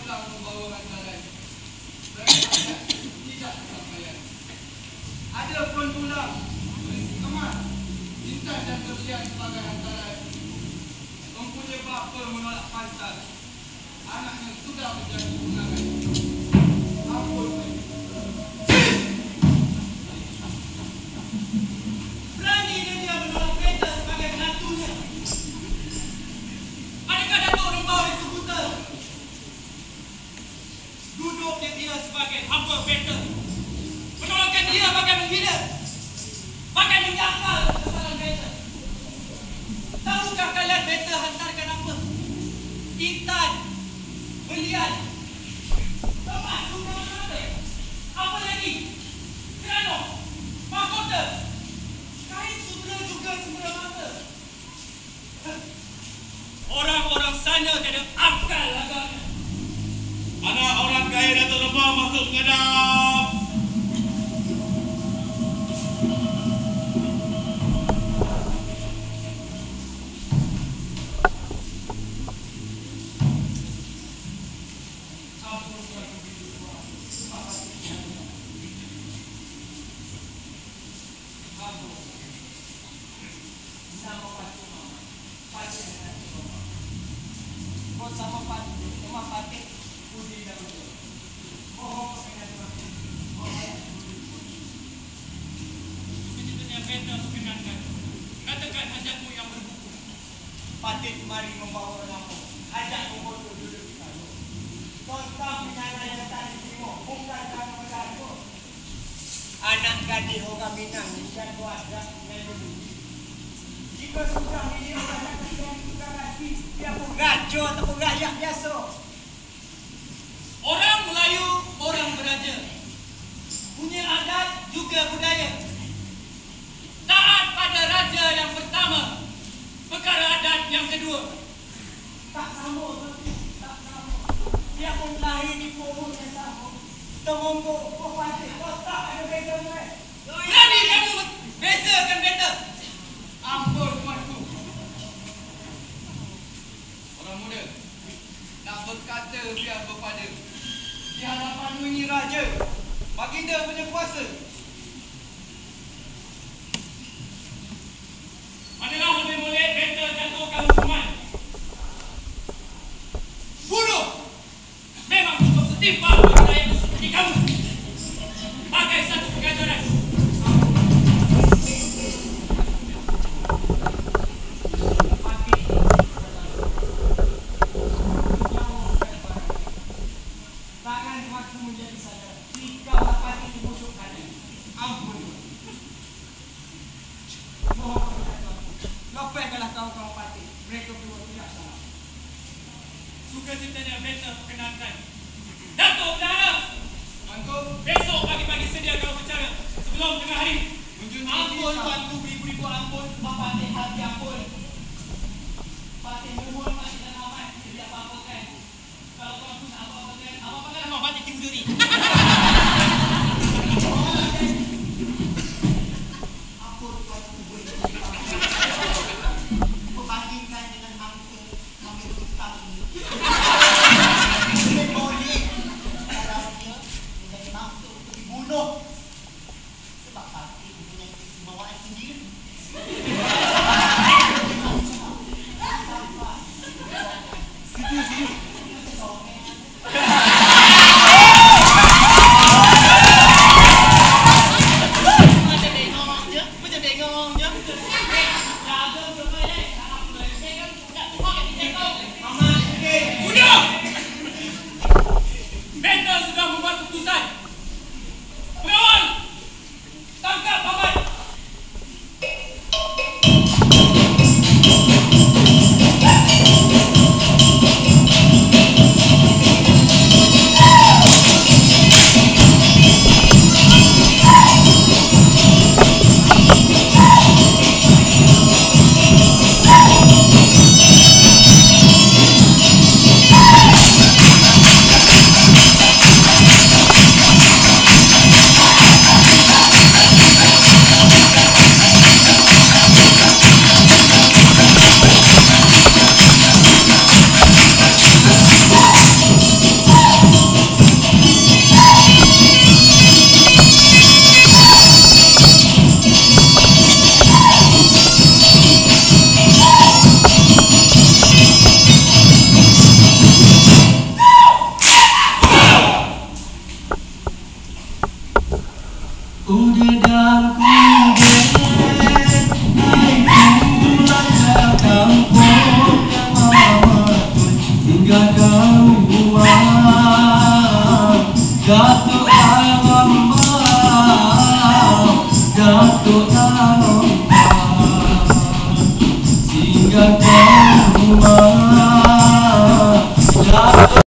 pulang membawa hantaran. Tidak kesampaian. Ada pun pulang emas, cinta dan kebersihan sebagai hantaran. Mempunyai bapa menolak pantas. Anaknya sudah menjadi tunangan. Ampun. Beraninya dia menolak kereta sebagai menantunya. Adakah Datuk membawa itu buta? Duduknya dia sebagai hamba kereta. Menolakkan dia bagai menghina. Bagai menyangkal kesalahan kereta. Tahukah kalian kereta hantarkan apa? Intan, belian, emas, mata. Apa lagi? Kerana, mahkota, kain sudra juga semata-mata. Orang-orang sana tiada akal agaknya. Anak orang kaya Datuk Lebah masuk menghadap. Katakan hajatmu yang berbuku. Patih mari membawa nama. Ajak memfoto duduk di sana. Tentang penyana yang tak diterima. Bukan kerana berlaku. Anak gadis orang Minang bukan kuasa dengan dulu. Jika sudah ini orang yang sudah lagi, dia pun raja ataupun rakyat biasa. Orang Melayu, orang beraja. Punya adat juga budaya. Taat pada raja yang pertama, perkara adat yang kedua. Tak sama, tak sama. Dia pun lahir di pohon yang sama. Temumbuk, patih, tak ada beza mereka. Berani kamu bezakan beta. Ampun tuanku. Orang muda, nak berkata biar berpada. Di hadapanmu ini raja, baginda punya kuasa. Manalah lebih boleh beta jatuhkan hukuman. Bunuh. Memang cukup setimpal bagi rakyat seperti kamu. Pakai satu pengajaran. Tangan aku menjadi sadar. Jika dapat dimusukkan. Ampun. Lepaskanlah kawan-kawan parti. Mereka berdua tidak salah. Sukacitanya beta perkenalkan Datuk Dara. Tuanku, Besok pagi-pagi sedia kau bicara sebelum tengah hari. Ampun tuanku, beribu-ribu ampun. Patih hati ampun. Patih mohon masih dan amat. Tidak apa-apa kan. Kalau tuanku nak apa-apa kan. Apa-apa kan nama patih cium duri. Ampun tuanku, berbandingkan dengan angka ambil hutang ini. Boleh. Kalau dia menjadi maksud untuk dibunuh. Sebab patih mempunyai keistimewaan sendiri. Ude dan kude, hai pulang ke kampung yang mamatun hingga rumah. Datuk Awam, Datuk Awam.